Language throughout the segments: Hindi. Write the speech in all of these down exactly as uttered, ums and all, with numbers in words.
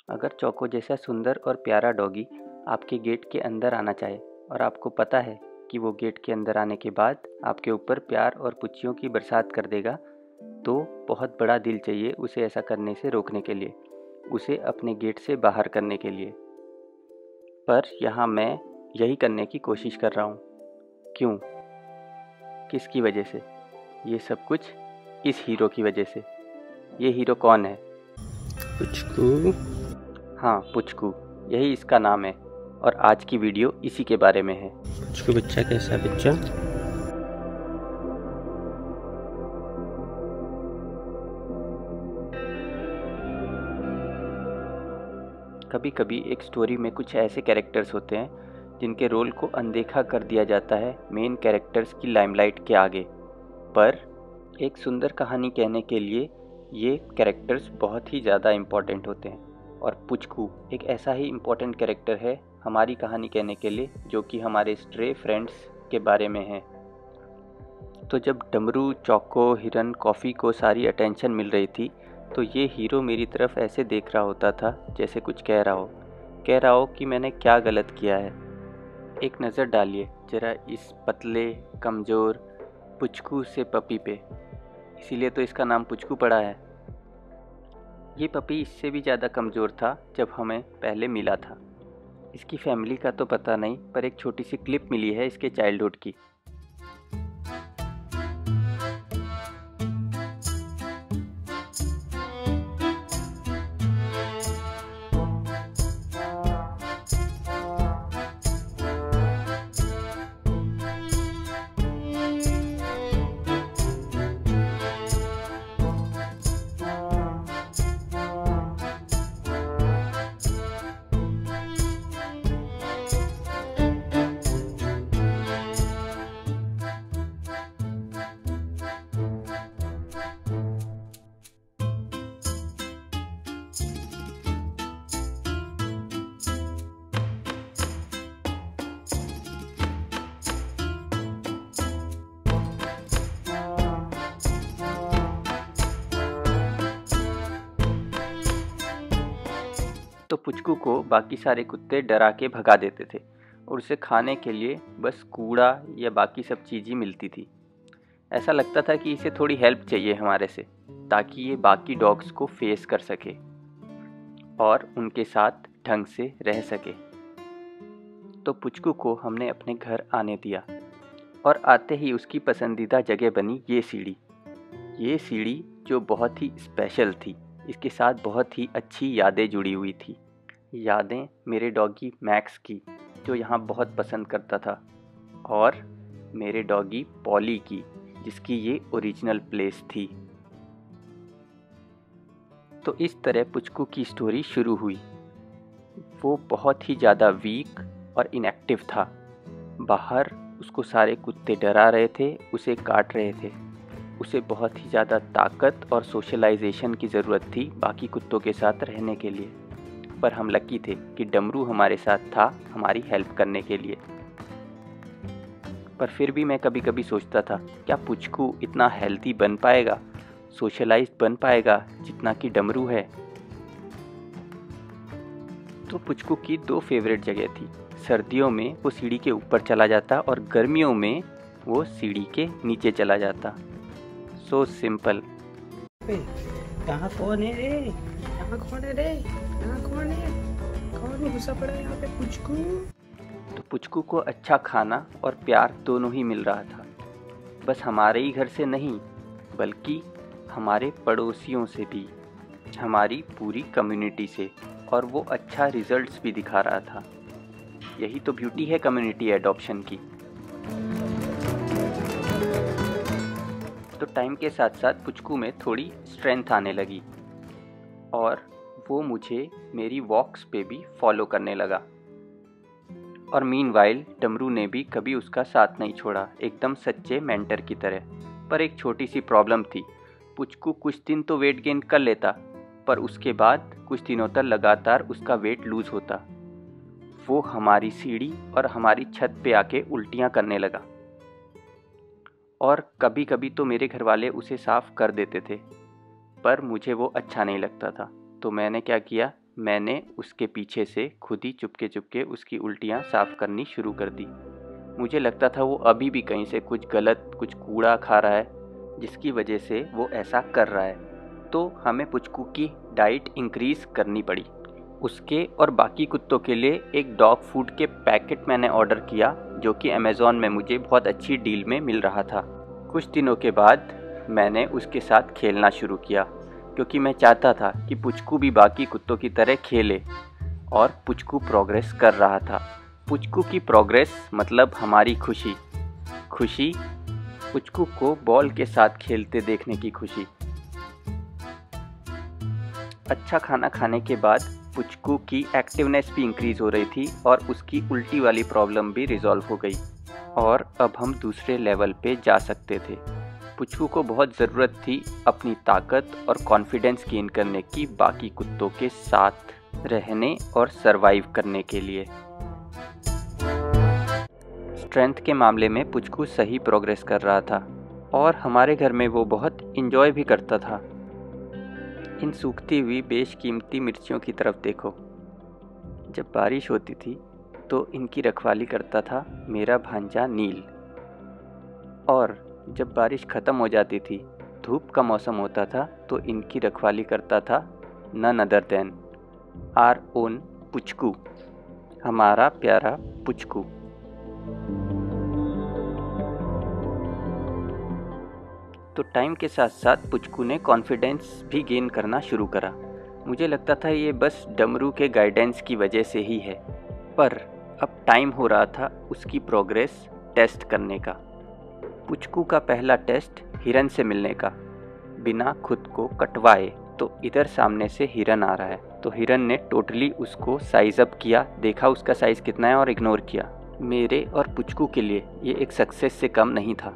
अगर चौको जैसा सुंदर और प्यारा डॉगी आपके गेट के अंदर आना चाहे और आपको पता है कि वो गेट के अंदर आने के बाद आपके ऊपर प्यार और पुच्चियों की बरसात कर देगा, तो बहुत बड़ा दिल चाहिए उसे ऐसा करने से रोकने के लिए, उसे अपने गेट से बाहर करने के लिए। पर यहाँ मैं यही करने की कोशिश कर रहा हूँ। क्यों? किसकी वजह से? ये सब कुछ इस हीरो की वजह से। ये हीरो कौन है? पुचकू। हाँ, पुचकू, यही इसका नाम है और आज की वीडियो इसी के बारे में है। पुचकू बच्चा कैसा है बच्चा? कभी कभी एक स्टोरी में कुछ ऐसे कैरेक्टर्स होते हैं जिनके रोल को अनदेखा कर दिया जाता है मेन कैरेक्टर्स की लाइमलाइट के आगे, पर एक सुंदर कहानी कहने के लिए ये कैरेक्टर्स बहुत ही ज़्यादा इम्पॉर्टेंट होते हैं। और पुचकू एक ऐसा ही इम्पॉर्टेंट कैरेक्टर है हमारी कहानी कहने के लिए, जो कि हमारे स्ट्रे फ्रेंड्स के बारे में है। तो जब डमरू, चौको, हिरन, कॉफ़ी को सारी अटेंशन मिल रही थी, तो ये हीरो मेरी तरफ ऐसे देख रहा होता था जैसे कुछ कह रहा हो कह रहा हो कि मैंने क्या गलत किया है। एक नज़र डालिए ज़रा इस पतले कमज़ोर पुचकू से पपी पे, इसीलिए तो इसका नाम पुचकू पड़ा है। ये पपी इससे भी ज़्यादा कमज़ोर था जब हमें पहले मिला था। इसकी फैमिली का तो पता नहीं, पर एक छोटी सी क्लिप मिली है इसके चाइल्डहुड की। तो पुचकू को बाकी सारे कुत्ते डरा के भगा देते थे और उसे खाने के लिए बस कूड़ा या बाकी सब चीज़ ही मिलती थी। ऐसा लगता था कि इसे थोड़ी हेल्प चाहिए हमारे से, ताकि ये बाकी डॉग्स को फेस कर सके और उनके साथ ढंग से रह सके। तो पुचकू को हमने अपने घर आने दिया और आते ही उसकी पसंदीदा जगह बनी ये सीढ़ी। ये सीढ़ी जो बहुत ही स्पेशल थी, इसके साथ बहुत ही अच्छी यादें जुड़ी हुई थी। यादें मेरे डॉगी मैक्स की, जो यहाँ बहुत पसंद करता था, और मेरे डॉगी पॉली की, जिसकी ये ओरिजिनल प्लेस थी। तो इस तरह पुचकू की स्टोरी शुरू हुई। वो बहुत ही ज़्यादा वीक और इनएक्टिव था। बाहर उसको सारे कुत्ते डरा रहे थे, उसे काट रहे थे। उसे बहुत ही ज़्यादा ताकत और सोशलाइजेशन की ज़रूरत थी बाकी कुत्तों के साथ रहने के लिए, पर हम लकी थे कि डमरू हमारे साथ था हमारी हेल्प करने के लिए। पर फिर भी मैं कभी कभी सोचता था, क्या पुचकू इतना हेल्दी बन पाएगा, सोशलाइज्ड बन पाएगा जितना कि डमरू है? तो पुचकू की दो फेवरेट जगह थी। सर्दियों में वो सीढ़ी के ऊपर चला जाता और गर्मियों में वो सीढ़ी के नीचे चला जाता। So simple. यहाँ कौन है रे? यहाँ कौन है रे? यहाँ कौन है? कौन घुसा पड़ा है यहाँ पे? पुचकू। तो पुचकू को अच्छा खाना और प्यार दोनों ही मिल रहा था। बस हमारे ही घर से नहीं, बल्कि हमारे पड़ोसियों से भी, हमारी पूरी कम्युनिटी से, और वो अच्छा रिजल्ट्स भी दिखा रहा था। यही तो ब्यूटी है कम्युनिटी एडॉप्शन की। तो टाइम के साथ साथ पुचकू में थोड़ी स्ट्रेंथ आने लगी और वो मुझे मेरी वॉक्स पे भी फॉलो करने लगा। और मीनवाइल डमरू ने भी कभी उसका साथ नहीं छोड़ा, एकदम सच्चे मेंटर की तरह। पर एक छोटी सी प्रॉब्लम थी, पुचकू कुछ दिन तो वेट गेन कर लेता, पर उसके बाद कुछ दिनों तक लगातार उसका वेट लूज़ होता। वो हमारी सीढ़ी और हमारी छत पे आके उल्टियाँ करने लगा, और कभी कभी तो मेरे घर वाले उसे साफ़ कर देते थे, पर मुझे वो अच्छा नहीं लगता था। तो मैंने क्या किया, मैंने उसके पीछे से खुद ही चुपके चुपके उसकी उल्टियाँ साफ़ करनी शुरू कर दी। मुझे लगता था वो अभी भी कहीं से कुछ गलत, कुछ कूड़ा खा रहा है, जिसकी वजह से वो ऐसा कर रहा है। तो हमें पुचकू की डाइट इंक्रीज़ करनी पड़ी। उसके और बाकी कुत्तों के लिए एक डॉग फूड के पैकेट मैंने ऑर्डर किया, जो कि अमेज़ॉन में मुझे बहुत अच्छी डील में मिल रहा था। कुछ दिनों के बाद मैंने उसके साथ खेलना शुरू किया, क्योंकि मैं चाहता था कि पुचकू भी बाकी कुत्तों की तरह खेले, और पुचकू प्रोग्रेस कर रहा था। पुचकू की प्रोग्रेस मतलब हमारी खुशी। खुशी, पुचकू को बॉल के साथ खेलते देखने की खुशी। अच्छा खाना खाने के बाद पुचकू की एक्टिवनेस भी इंक्रीज़ हो रही थी और उसकी उल्टी वाली प्रॉब्लम भी रिजॉल्व हो गई, और अब हम दूसरे लेवल पे जा सकते थे। पुचकू को बहुत ज़रूरत थी अपनी ताकत और कॉन्फिडेंस गेन करने की बाकी कुत्तों के साथ रहने और सरवाइव करने के लिए। स्ट्रेंथ के मामले में पुचकू सही प्रोग्रेस कर रहा था और हमारे घर में वो बहुत इन्जॉय भी करता था। इन सूखती हुई बेशकीमती मिर्चियों की तरफ देखो। जब बारिश होती थी तो इनकी रखवाली करता था मेरा भांजा नील, और जब बारिश ख़त्म हो जाती थी, धूप का मौसम होता था, तो इनकी रखवाली करता था none other than our own Puchku, हमारा प्यारा पुचकू। तो टाइम के साथ साथ पुचकू ने कॉन्फिडेंस भी गेन करना शुरू करा। मुझे लगता था ये बस डमरू के गाइडेंस की वजह से ही है, पर अब टाइम हो रहा था उसकी प्रोग्रेस टेस्ट करने का। पुचकू का पहला टेस्ट हिरन से मिलने का, बिना खुद को कटवाए। तो इधर सामने से हिरन आ रहा है, तो हिरन ने टोटली उसको साइज अप किया, देखा उसका साइज़ कितना है और इग्नोर किया। मेरे और पुचकू के लिए ये एक सक्सेस से कम नहीं था।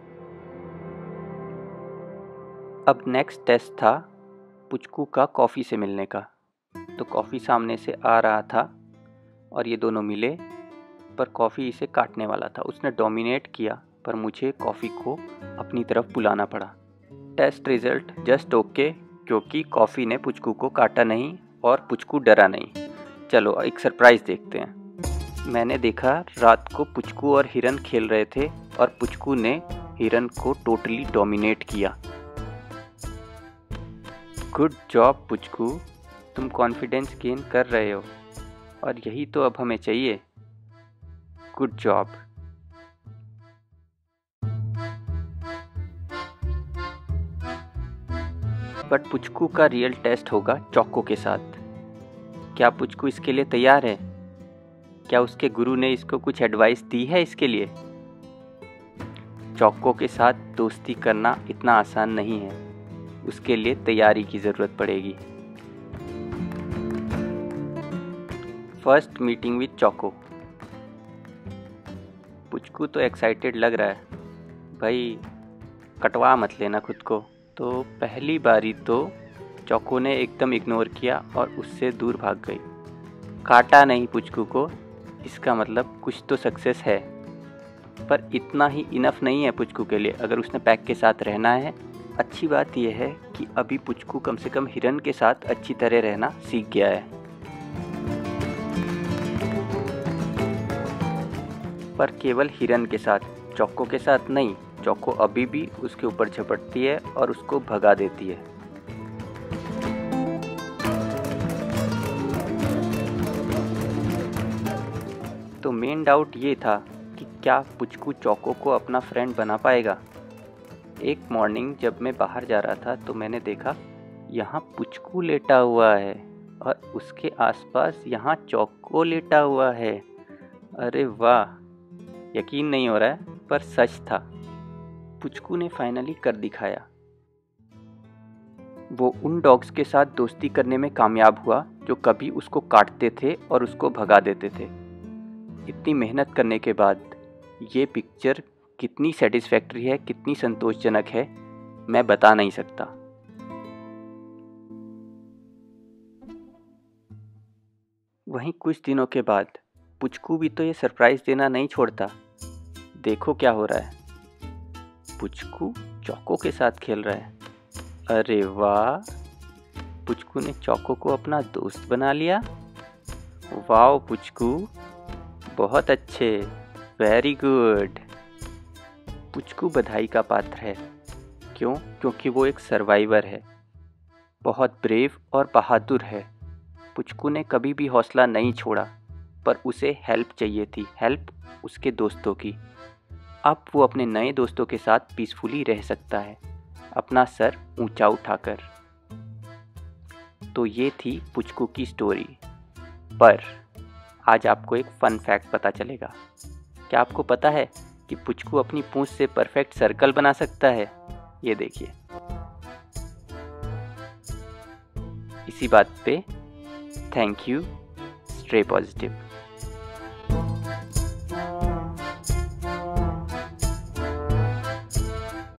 अब नेक्स्ट टेस्ट था पुचकू का कॉफ़ी से मिलने का। तो कॉफ़ी सामने से आ रहा था और ये दोनों मिले, पर कॉफ़ी इसे काटने वाला था। उसने डोमिनेट किया, पर मुझे कॉफ़ी को अपनी तरफ बुलाना पड़ा। टेस्ट रिज़ल्ट जस्ट ओके, क्योंकि कॉफ़ी ने पुचकू को काटा नहीं और पुचकू डरा नहीं। चलो एक सरप्राइज़ देखते हैं। मैंने देखा रात को पुचकू और हिरन खेल रहे थे और पुचकू ने हिरन को टोटली डोमिनेट किया। गुड जॉब पुचकू, तुम कॉन्फिडेंस गेन कर रहे हो और यही तो अब हमें चाहिए। Good job. बट पुचकू का रियल टेस्ट होगा चौको के साथ। क्या पुचकू इसके लिए तैयार है? क्या उसके गुरु ने इसको कुछ एडवाइस दी है इसके लिए? चौको के साथ दोस्ती करना इतना आसान नहीं है, उसके लिए तैयारी की ज़रूरत पड़ेगी। First meeting with Chauko. Puchku तो एक्साइटेड लग रहा है, भाई कटवा मत लेना खुद को। तो पहली बारी तो चौको ने एकदम इग्नोर किया और उससे दूर भाग गई। काटा नहीं पुचकू को, इसका मतलब कुछ तो सक्सेस है, पर इतना ही इनफ नहीं है पुचकू के लिए अगर उसने पैक के साथ रहना है। अच्छी बात यह है कि अभी पुचकू कम से कम हिरन के साथ अच्छी तरह रहना सीख गया है, पर केवल हिरन के साथ, चौको के साथ नहीं। चौको अभी भी उसके ऊपर झपटती है और उसको भगा देती है। तो मेन डाउट ये था कि क्या पुचकू चौको को अपना फ्रेंड बना पाएगा। एक मॉर्निंग जब मैं बाहर जा रहा था तो मैंने देखा यहाँ पुचकू लेटा हुआ है और उसके आसपास यहाँ चौको लेटा हुआ है। अरे वाह, यकीन नहीं हो रहा है पर सच था। पुचकू ने फाइनली कर दिखाया। वो उन डॉग्स के साथ दोस्ती करने में कामयाब हुआ जो कभी उसको काटते थे और उसको भगा देते थे। इतनी मेहनत करने के बाद ये पिक्चर कितनी सेटिस्फैक्ट्री है, कितनी संतोषजनक है, मैं बता नहीं सकता। वहीं कुछ दिनों के बाद पुचकू भी तो ये सरप्राइज देना नहीं छोड़ता। देखो क्या हो रहा है, पुचकू चौको के साथ खेल रहा है। अरे वाह, पुचकू ने चौको को अपना दोस्त बना लिया। वाओ पुचकू, बहुत अच्छे, वेरी गुड। पुचकू बधाई का पात्र है। क्यों? क्योंकि वो एक सर्वाइवर है, बहुत ब्रेव और बहादुर है। पुचकू ने कभी भी हौसला नहीं छोड़ा, पर उसे हेल्प चाहिए थी, हेल्प उसके दोस्तों की। अब वो अपने नए दोस्तों के साथ पीसफुली रह सकता है, अपना सर ऊंचा उठाकर। तो ये थी पुचकू की स्टोरी। पर आज आपको एक फन फैक्ट पता चलेगा। क्या आपको पता है कि पुचकू अपनी पूंछ से परफेक्ट सर्कल बना सकता है? ये देखिए। इसी बात पे थैंक यू, स्टे पॉजिटिव।